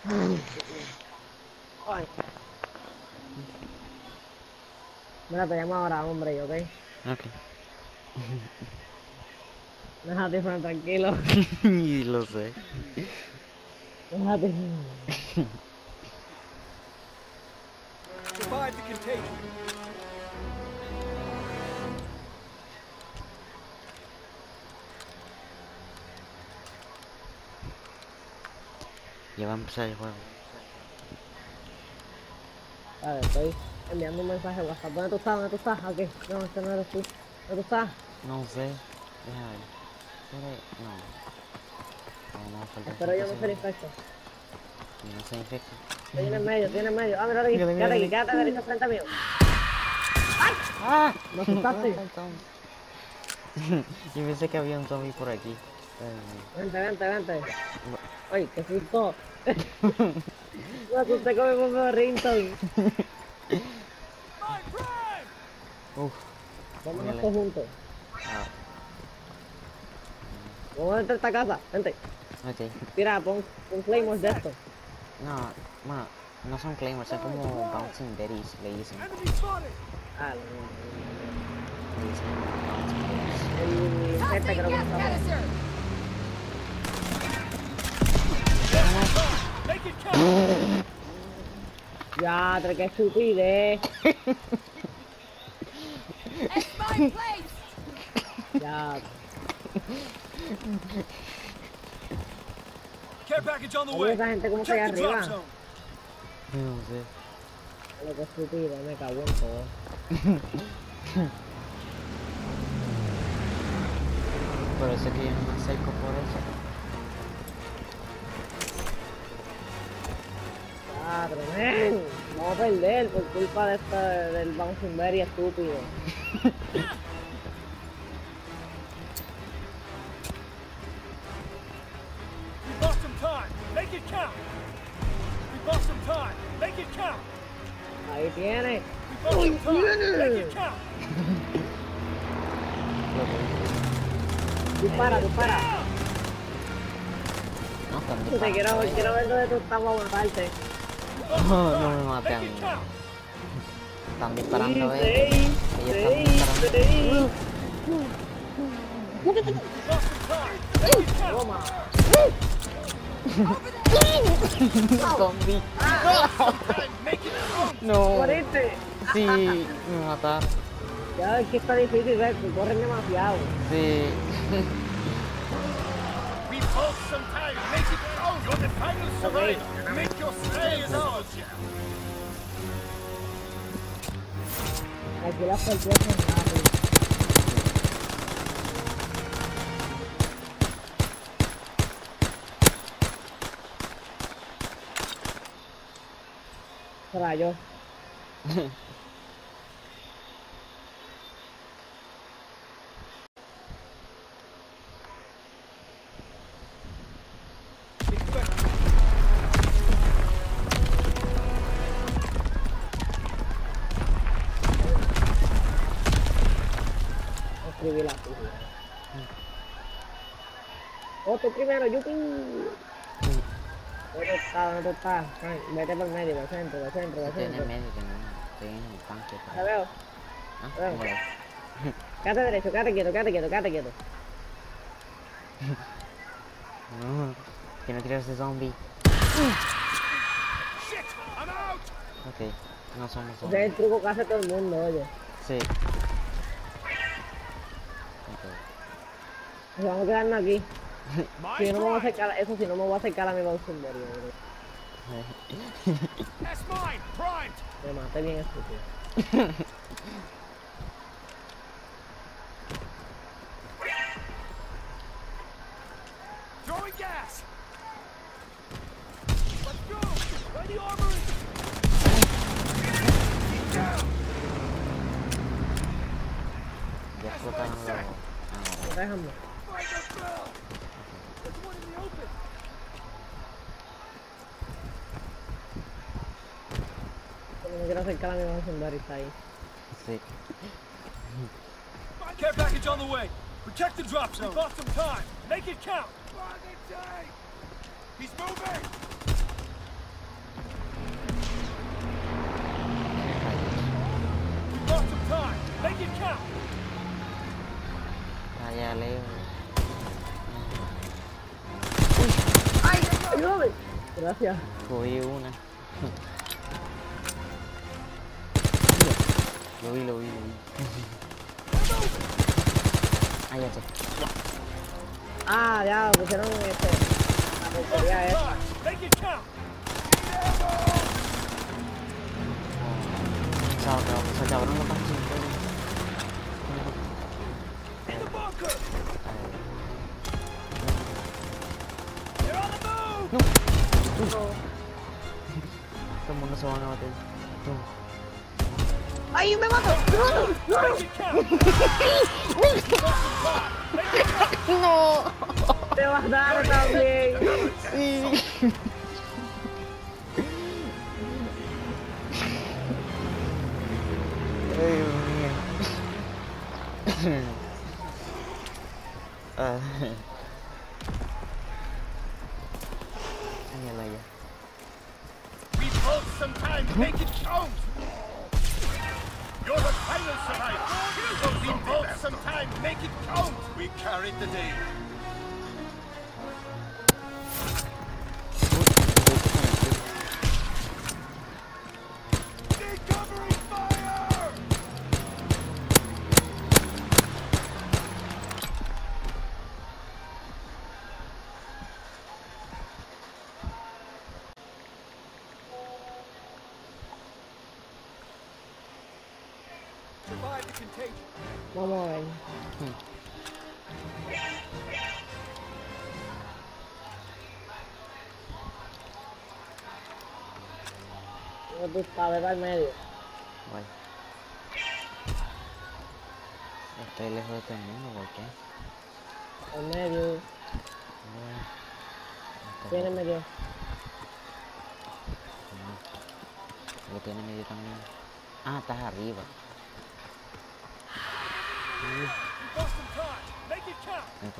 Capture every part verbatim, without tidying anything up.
Ay. Mira, te llamo ahora, hombre, ¿ok? Ok. Déjate, Fran, tranquilo. Y lo sé. Déjate. Survive the contagion. Ya va a empezar el juego. Vale, estoy enviando un mensaje a WhatsApp. ¿Dónde tú estás? ¿Dónde tú estás? ¿A qué? No, este no eres tú. ¿Dónde tú estás? No sé. Déjame ver. ¿Seré? No. No, no, falta Espero cinco yo no ser segundos. infecto. Y no se infecta. Estoy en el medio, estoy en el medio. Ah, mira aquí. Mira, mira, Quédate aquí, mira. quédate derecho frente a mí. ¡Ah! ¿Me asustaste? Yo pensé que había un zombie por aquí. Vente, vente, vente. Ay, qué susto. Me asusté con mi propio ringtone. My prime! Uf. Vámonos Mírale. todos juntos. Ah, Vamos a entrar a esta casa. Vente. ok. Tira, pon, pon claymores de esto. No, bueno, no son claymores, son como bouncing berries, le dicen. Enemy spotted! Ah, Le dicen bouncing berries. el jefe Tossing creo que gas está. canister! Make it count! Ya, pero qué estupidez. It's my place! Ya. Care package on the Oye, way. esa gente como que allá Check the drop arriba. zone. No sé. Lo que estúpido, me cago en todo. Por eso que yo no me acerco por eso. Ah, pero men, vamos a perder por culpa de esta, del bouncing berry estúpido. We bought some time. Make it count. We bought some time. Make it count. Ahí tiene. We bought some time. Make it count. Dispara, dispara. No, están Te disparando. quiero, eh. quiero ver dónde tú estás para matarte. No, no me maté a Make mí. it count. Están disparando, Sí, eh. sí, Ellos están sí, disparando. sí. We bought some time. Make it count. Toma. Zombie. Make it count. No. Moriste. Sí, me mataron. Ya es que está difícil ver, que corren demasiado. Sí. We bought some time. Make it count. You're the final survivor. Make your stay as ours. Aquí las partidas son rápidas. Rayo. Escribí la figura. Otro primero, yupi. ¿Dónde está? ¿Dónde tú estás? Ay, vete por el medio, del centro, del centro, del Estoy en el centro. medio, que no. Estoy en el tanque. Te veo. Ah, Veo. ¿cómo ves? Quédate derecho, quédate quieto, quédate quieto, quédate quieto. No. Que no quiero ese zombie. Shit! I'm out. Ok. No somos Ese es zombies. el truco que hace todo el mundo, oye. Sí. Ok. Nos vamos a quedarnos aquí. My Si no me voy a prime. acercar, eso sí, no me voy a acercar a mi bouncing berry, bro. That's mine. Primed. Me maté bien estúpido. Throwing gas. Let's go. By the armory. Down. Ya explotaron los. Ah, Déjame. Find the bell. There's one in the open. No me quiero acercar a mi bouncing berry, está ahí. sí. Care package on the way. Protect the drop zone. We bought some time. Make it count. He's moving. Make it count. Está allá lejos. ¡Ay! ¡Ayúdame! Gracias. Cogí una. Lo vi, lo vi, lo vi. Ah, ya sé. Ah, ya, pusieron este. La porquería esa. Time. Make it count. Chao, chao, se cabrón los panchos. In the bunker. They're on the move. Todo el mundo se van a bater. Tú. ¡Ay, me mato! ¡Me mato! Make it count. ¡No! Te mataron también. Sí. Ay, Dios mío. Ah. Mírala ya. We bought some time. Make it count. You're the final survivor. We bought some time. Make it count. We carried the day. They're covering fire. Survive the contagion. Vamos a ver. No te sabes, va al medio. Voy. Estoy lejos de todo el mundo, ¿por qué? Al medio. Bueno, esto Tiene es- medio. Lo tiene medio también. Ah, estás arriba. We bought some time. Make it count. Vete.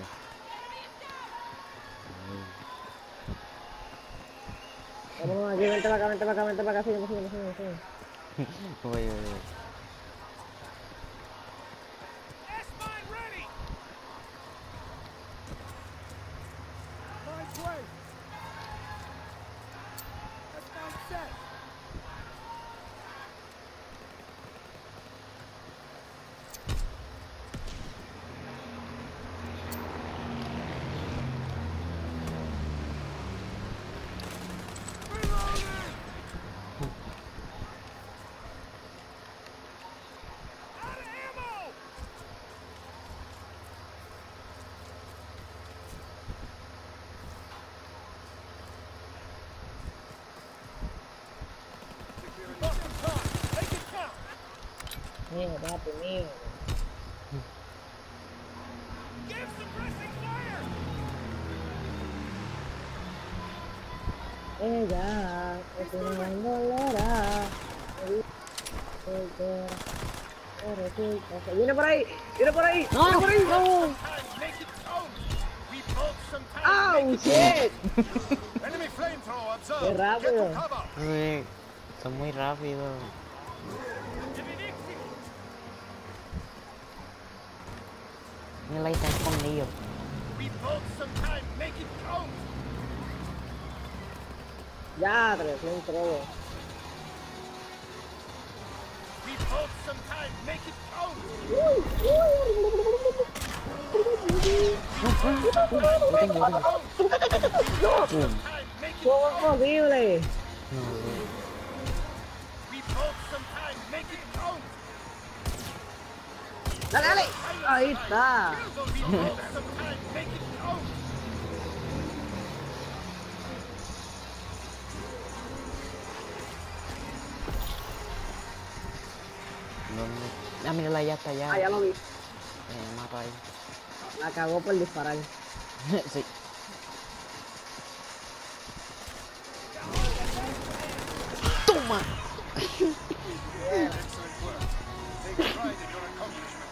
Vámonos aquí, vente para acá, vente para acá, vente para acá, sigue, sigue, sigue, sigue. Voy, voy, voy. S-mine ready. Mine's way. S-mine set. Out of ammo! We bought some time. Make it count. Mío, papi, mío. Give suppressing fire. Ella es una bandolera. Se viene por ahí, viene por ahí, viene por ahí, no. Time. Make it count. We bought some time. ¡Au, Make it shit! count. Enemy flamethrower observed. Qué rápido. Get to cover. Uy, son muy rápidos. Mira ahí, está escondido. We bought some time. Make it count. Ya, tres, un trobo. We bought some time. Make it count. Yo tengo, yo tengo. Pum. Time. Make it ¿Cómo es posible? No, no. We bought some time. Make it count. Dale, dale. Ahí está. We bought some time. Make it count. ¿Dónde? Ah, mírala, ya está allá. Ah, ya lo vi. Eh, mato ahí. La cagó por disparar. Sí. ¡Toma! Excellent work. Take pride in your accomplishment.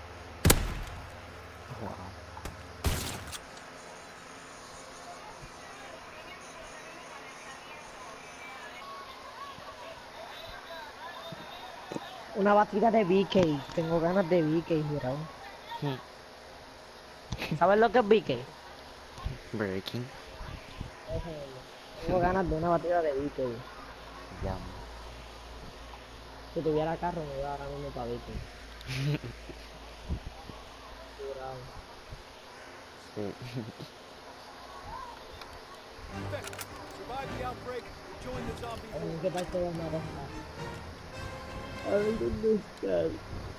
Wow. Una batida de B K. Tengo ganas de B K, jurado. ¿Sabes lo que es B K? Burger King. Tengo ganas de una batida de B K. Ya. Si tuviera carro me iba ahora mismo para B K. Jurado. Sí. Survive the outbreak. Join the zombie ¿En horde. qué parte de una cosa? A ver dónde está.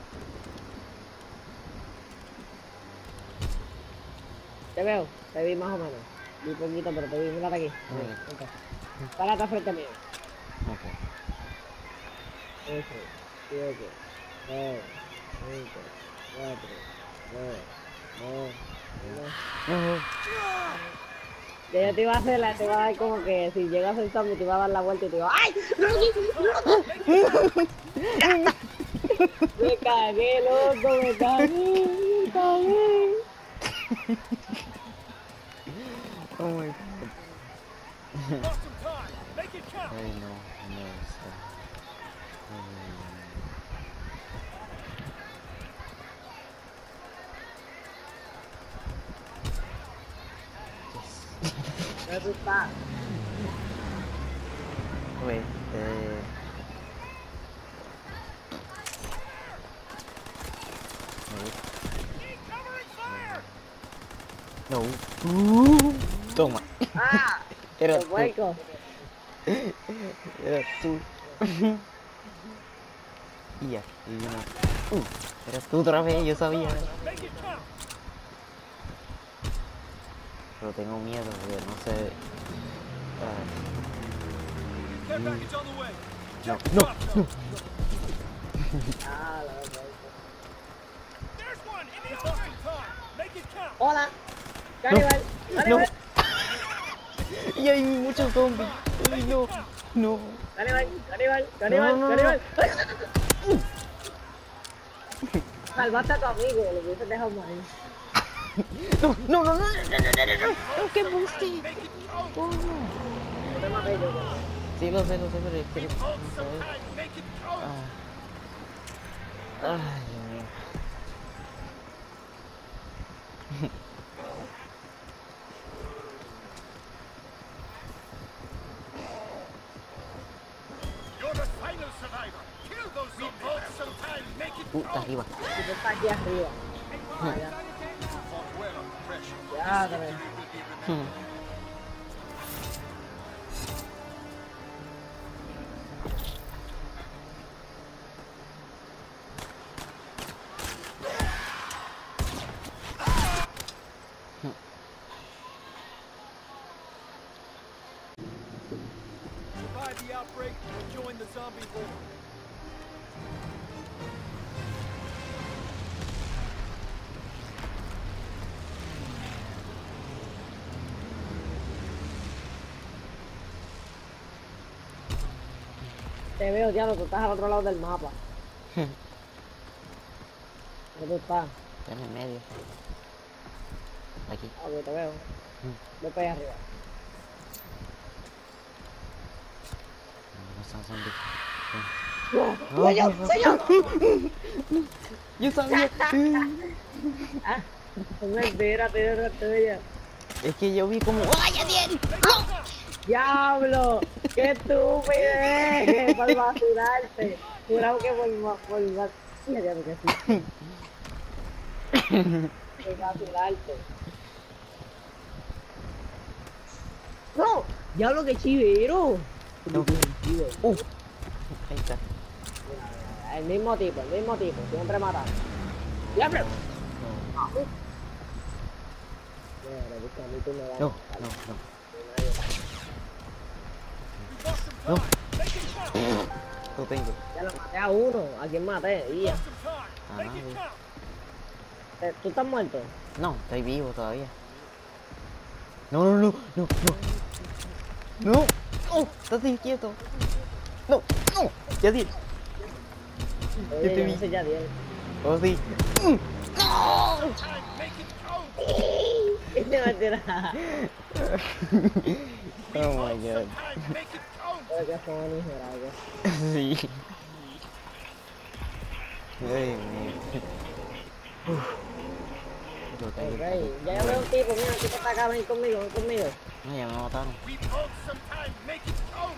Te veo, te vi más o menos. Vi poquito, pero te vi. Mírate aquí. Muy bien. Vente. Párate frente mío. Ok. ocho, siete, seis, cinco, cuatro, tres, dos, uno. Que yo te iba a hacer la, te iba a dar como que si llegas el zombie te iba a dar la vuelta y te iba ¡ay! Me cagué, loco, me cagué, me cagué. Oh my god. Got some time. Make it count. Ay, no, no sé. ¿Dónde tú estás? Wait, eh... Need covering fire. No. Uh, toma. ¡Ah! Era ¡El tú. hueco! Era tú. Y ya, y vino. Uh, eras tú otra vez, yo sabía. Make it count. Pero tengo miedo, porque no sé. Care package on the way. No, Check the no, drop zone. Ah, la verdad. There's one in the open. Time. Make it count. ¡Hola! ¡Caníbal! no. ¡Caníbal! Y hay muchos zombies. Ay, no, no. ¡Caníbal! ¡Caníbal! ¡Caníbal! No, no, no. ¡Caníbal! Salvaste a tu amigo, lo hubieses dejado morir. No, no, no, no, no, no, no, no, qué buste. Oh, no. No te maté yo, güey. Sí, lo sé, lo sé, pero es que no Hold some sé. time. Make it count. Ah. Ay, Dios mío. You're the final survivor. Kill those zombies. Hold some time. Make it Uh, está count. arriba. Si tú estás aquí arriba. Ah, ya. Fought well under pressure. Ya, te veo. Hmm. Survive the outbreak or join the zombie horde. Te veo, diablo, tú estás al otro lado del mapa. ¿Dónde tú estás? En el medio. Aquí. Ok, te veo. Voy para allá arriba. No son zombies. ¡No! ¡Soy yo! ¡Soy yo! Yo sabía. ¡Ah! Mentira, mentira, tuya. Es que yo vi como. ¡Ay, Adiel! ¡Diablo! ¡Qué estúpido! Por vacilarte. Jurado que por ma- por vacilarte. Ya, ya, porque sí. Por vacilarte. ¡No! ¡Diablo, qué chivero! No. Uh. Ahí está. El mismo tipo, el mismo tipo. Siempre matando. ¡Diablo! Ah, uh. Mira, busca, a mí tú me vas a No, matar. no, no. You lost some No. time. Make it count. Lo tengo. Ya lo maté a uno. ¿A quién maté? Y ya. Lost some time. Ah, Make it nadie. count. Eh, ¿Tú estás muerto? No, estoy vivo todavía. No, no, no, no, no. No. No, estás quieto. No, no. Yadiel. Oye, te yo vi. no soy Yadiel. Oh, sí. Time. Make it count. Este mentira. Oh my god. Time. Make it count. Creo que fue un hijo, Sí. Ay, mío. Ok, ya yo veo un tipo, mira, el tipo está acá, ven conmigo, ven conmigo. No, ya me mataron. We bought some time, make it count.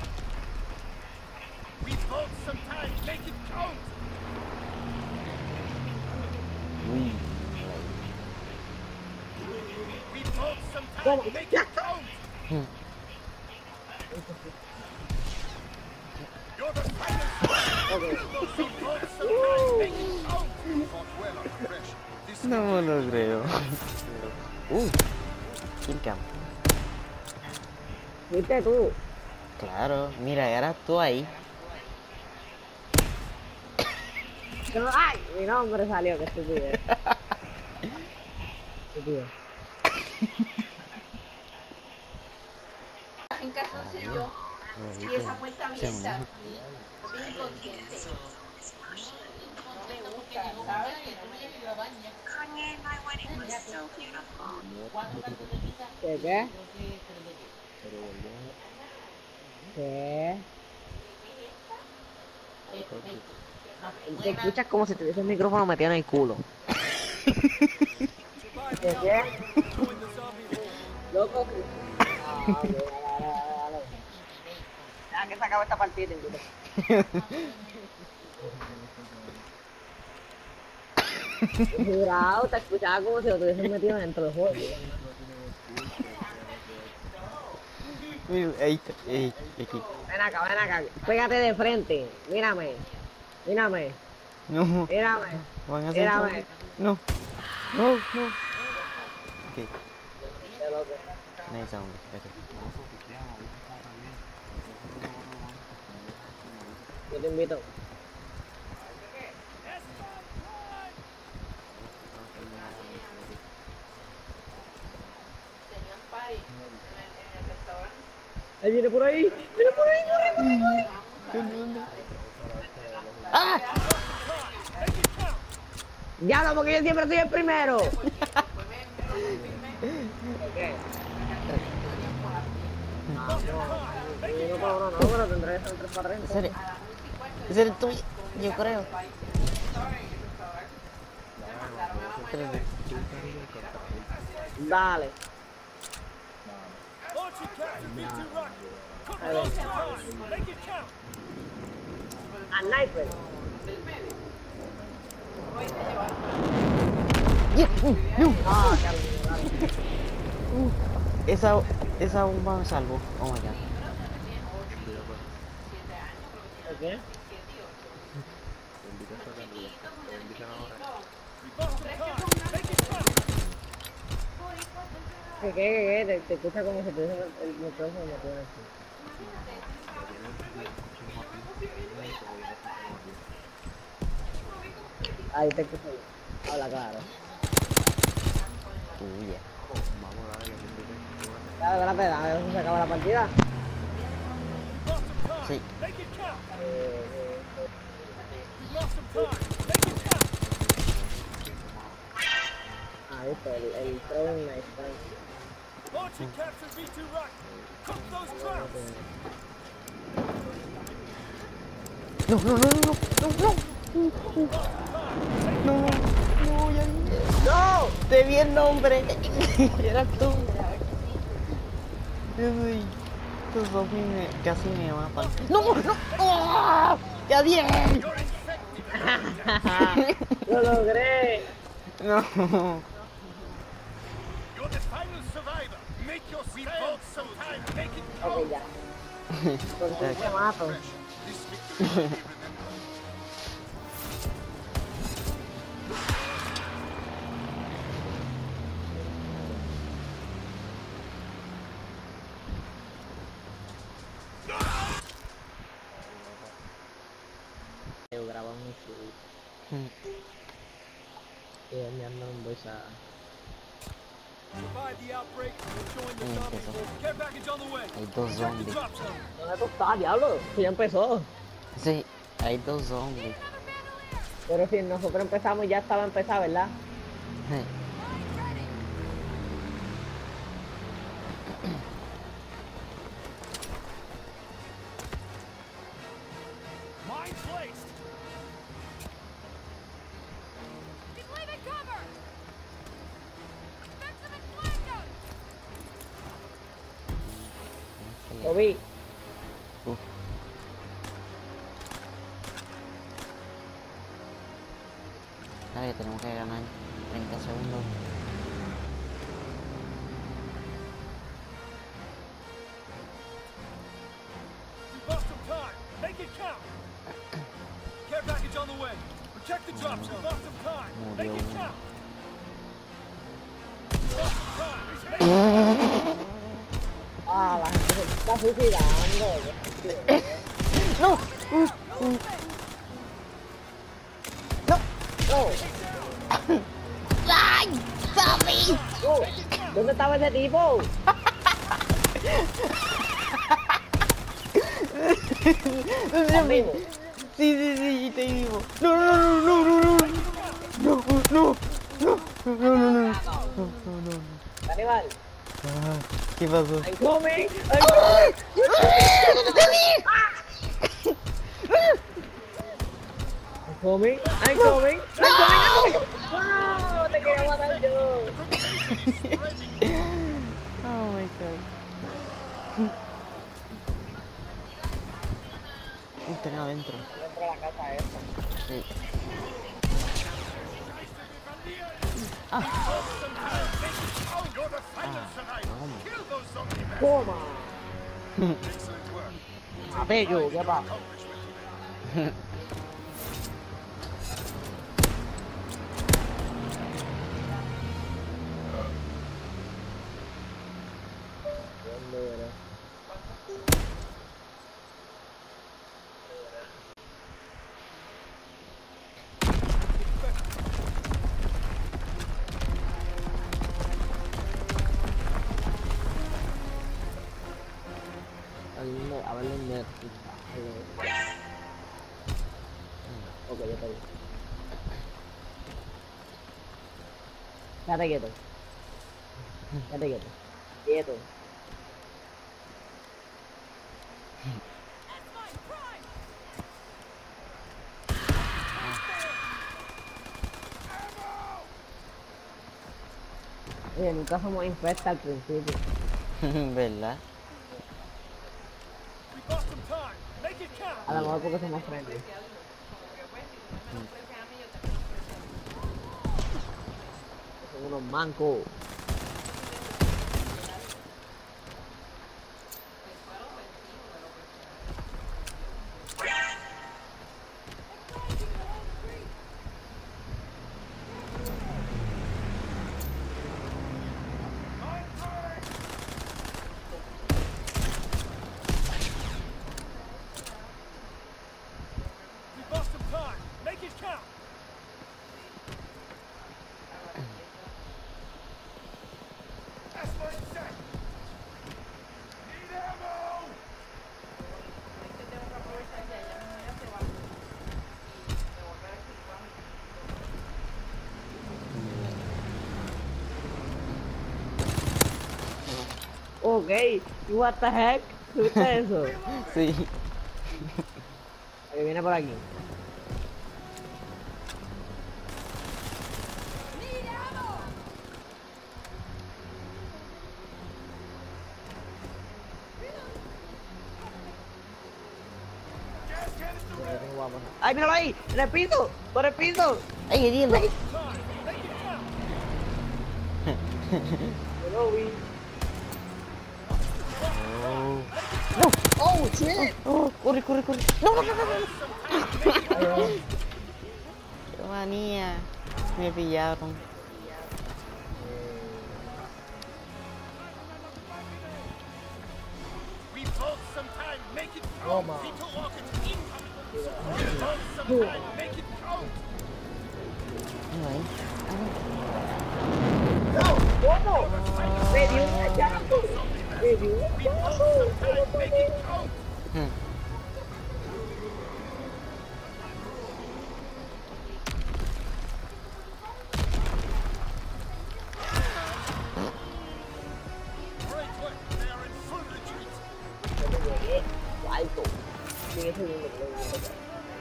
We bought some time, make it count. Uy. We bought some time, make it count. You're the finest. Ok. We bought some time, make it count. Fought well under pressure. This No me lo creo. Uh, kill cam. ¿Viste tú? Claro, mira, eras tú ahí. No, ¡ay! Mi nombre salió, que estúpido. Estúpido. En calzoncillo y esa puerta abierta. Bien inconsciente. No me gusta, ¿sabes? Que tú me lleves y lo bañes. ¿Cuánto tanto te quita? ¿Qué qué? ¿Qué? Te escuchas como si tuviese el micrófono metido en el culo. ¿Qué qué? Loco. Ah, ok, dale, dale, dale. Ya que se acaba esta partida, invito. Jurado, te escuchaba como si lo tuviesen metido dentro del juego. Mira, ahí está, ahí, aquí. Ven acá, ven acá. Pégate de frente. Mírame. Mírame. No, Mírame. van a hacer Mírame. eso. No, no, no. Ok, Qué loco. nice sound. Okay. Yo te invito. Tenían party en el, en el restaurante. Ahí viene por ahí. Viene por ahí, por ahí, por ahí, por ahí. ¡Ah! Ya no, porque yo siempre soy el primero. ¿Qué? No, no, no, pero tendré que ser tres para tres. Ese eres, ese eres tú, yo creo. Espérate. Dale. Launch it, Captain V two Rocket. Cook Ahí those ven. time, make it count. A sniper. Yeah, uh, no. Ah, Carlos, dale. Esa, esa bomba me salvó. Oh my god. ¿Qué? ¿Qué, qué, qué, qué? Te, te escucha como si tuviese el, el micrófono metido en el culo. Ahí te escucho yo. Habla claro. Uy, ya. Ya, espérate, a ver si se acaba la partida. Sí. Make it count. Eh, eh, We lost some time, make it count. ah, viste, el, el throwing knife. Launch it, Captain V two Rocket. Cook those trouts. No, no, no, no, no, no, no, no, no, ya vi. ¡No! Te vi el nombre. Eras tú. Uy, estos zombies me, casi me matan. No, no, ¡oh! Ya bien. ¡Lo logré! No. You're the final survivor. Make your we bought some time, make it count. Ok, ya. Por fin te mato. This victory will be remembered. Yo grababa un show y él me anda un voice a... Survive the outbreak and join the Mm, zombie empezó. force. Care package on the way. Hay dos Check the zombies. drop zone. ¿Dónde tú estás, diablo? Si ya empezó. Sí, hay dos zombies. Pero si nosotros empezamos, ya estaba empezado, ¿verdad? Sí. Mine placed. Lo vi. Uf. Dale, tenemos que ganar treinta segundos. We've got some time. Make it count. Care package on the way. Protect the drop zone. We've got some time. Make it count. We've got some time. Make it Ah, la gente se está suicidando. ¡No! Uh, uh. ¡No! Oh, ¡Ay! ¡Papi! oh, ¿dónde estaba ese tipo? ¿Estás vivo? Sí, sí, sí, estoy vivo. No, no, no, no, no, no. No, no, no, no, no, no, no, no, no. Caníbal. Ah, ¿qué pasó? I'm coming. I'm coming. I'm coming. I'm coming. I'm coming. No, te quería matar yo. Oh my god. Están adentro. Dentro de la casa esta. Sí. You're the fighters tonight. Kill those zombie men. Toma. Excellent work. A bello, ¿qué pasa? ¿Dónde era? A verlo en Netflix. Ok, ya está bien. Quédate quieto. Quédate quieto. Quieto. Oye, nunca somos infecta al principio. ¿Verdad? We've got some time. Make it count. A lo mejor porque somos friendly. Son unos mancos. We've got some time. Make it count. That's what it said. Need ammo. Ok, what the heck? ¿Tuviste eso? Sí. Que viene por aquí. ¡Ay, míralo ahí! ¡En el piso! ¡Por el piso! ¡Ay, qué tiempo! Time. Make it count. Yo lo vi. Oh, ¡Oh, shit! oh, corre, corre, corre. No, no, no, no, no. Qué manía. Me pillaron. We've got some time. Make it count. Toma. Vito Walker's incoming. We've got some time. Make it count. Ahí. ¿Cómo? ¡Me dio un hachazo! ¡Me dio un hachazo! Make it count. Hmm. Great work. They are in full retreat. Yo me llegué alto. Llegué segundo, creo que.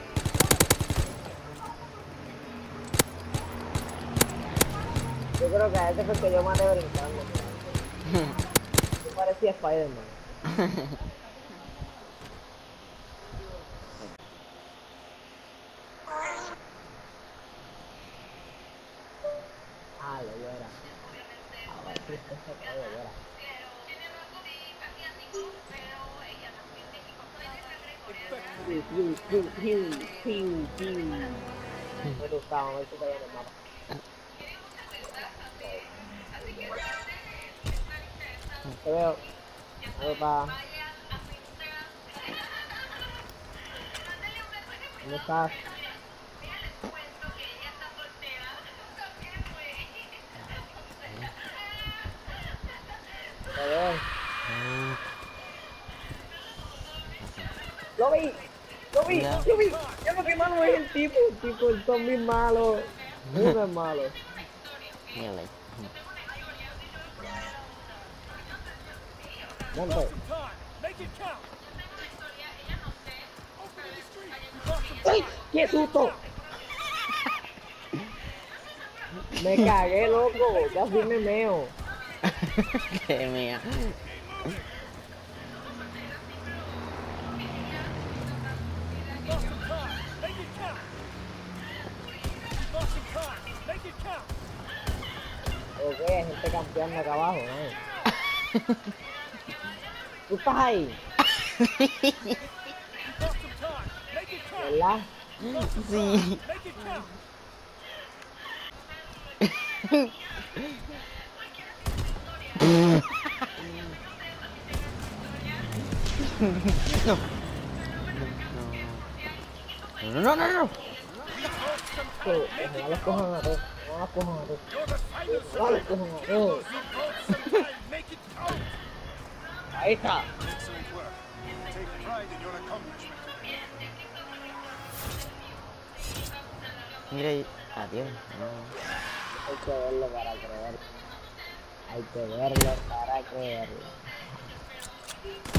Yo creo que a este fue el que yo maté brincando. Yo parecía Spider-Man. Piu, piu, piu, piu, piu, piu. Me gustaba, me gusta en el mapa. Te veo. Opa. ¿Dónde estás? Te veo. Lo vi, lo vi, Ya. lo vi. Ya lo que malo es el tipo, el tipo, el zombie malo. Uno es malo. Mírala ahí. Monte. Time. Make it count. Open in the street. We lost some ¡Ay! ¡Qué susto! Me cagué, loco. Casi me meo. Qué mía. lost some time. Make it count. Lost some time. Make it count. Ok, hay gente campeando acá abajo, ¿no? Tú estás ahí, Lost some time. Make it count. ¿verdad? Sí. Make it count. No, no, no, no. Sí, ojalá los cojan a todos. Ojalá los cojan a todos. You're the final Ojalá los cojan a todos. You lost some time. Make it count. Ahí está. Excellent work. Take pride in your accomplishment. Mira ahí. Adiós. No. Hay que verlo para creerlo. Hay que verlo para creerlo.